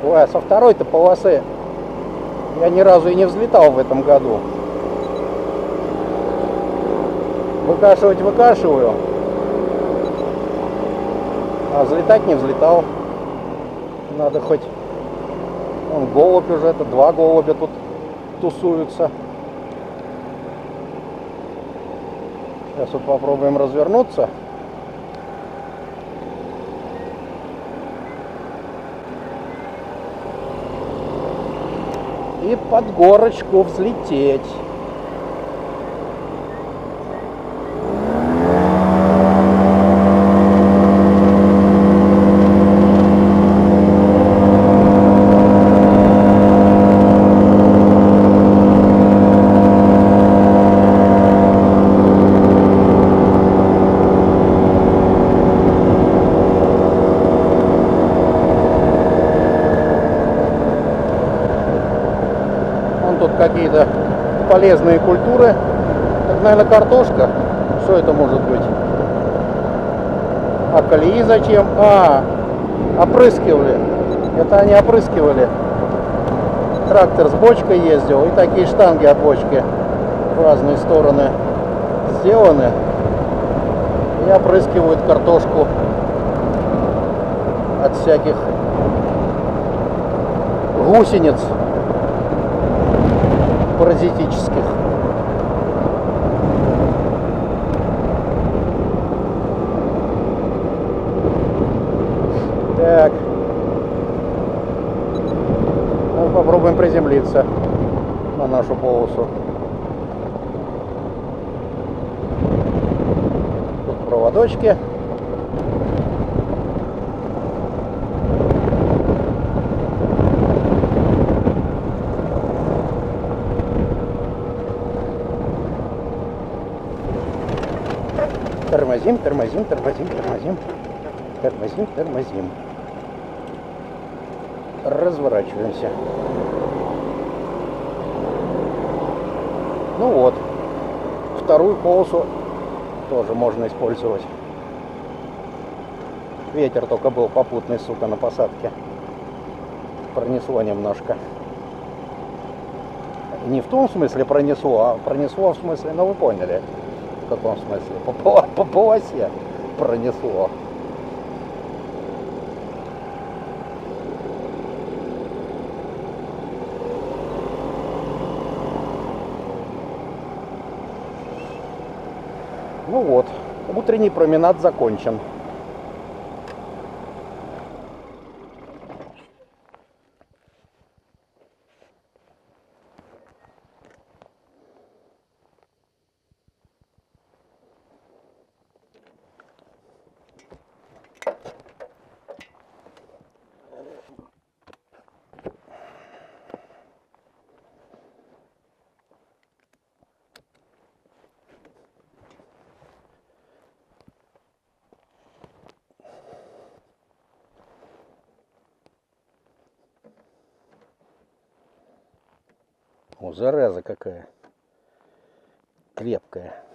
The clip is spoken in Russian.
Ой, а со второй-то полосы я ни разу и не взлетал в этом году. Выкашивать выкашиваю, а взлетать не взлетал. Надо хоть... Вон голубь уже, это 2 голубя тут тусуются. Сейчас вот попробуем развернуться. И под горочку взлететь. Тут какие-то полезные культуры. Так, наверное, картошка. Что это может быть? А колеи зачем? Опрыскивали. Это они опрыскивали. Трактор с бочкой ездил, и такие штанги от бочки в разные стороны сделаны. И опрыскивают картошку от всяких гусениц паразитических. Так. Ну, попробуем приземлиться на нашу полосу. Тут проводочки. Тормозим, тормозим, тормозим, тормозим. Тормозим, тормозим. Разворачиваемся. Ну вот. Вторую полосу тоже можно использовать. Ветер только был попутный, сука, на посадке. Пронесло немножко. Не в том смысле пронесло, а пронесло в смысле, ну вы поняли. В каком смысле? По полосе пронесло. Ну вот, утренний променад закончен. О, зараза какая крепкая.